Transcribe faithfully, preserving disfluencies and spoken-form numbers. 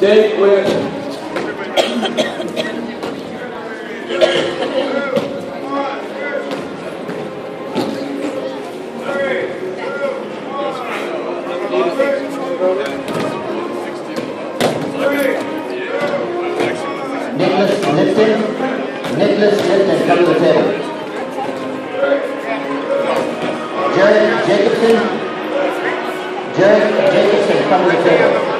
Dave West. Nicholas Lipton. Nicholas Lipton, come to the table. Jared Jacobson. Jared Jacobson, come to the table.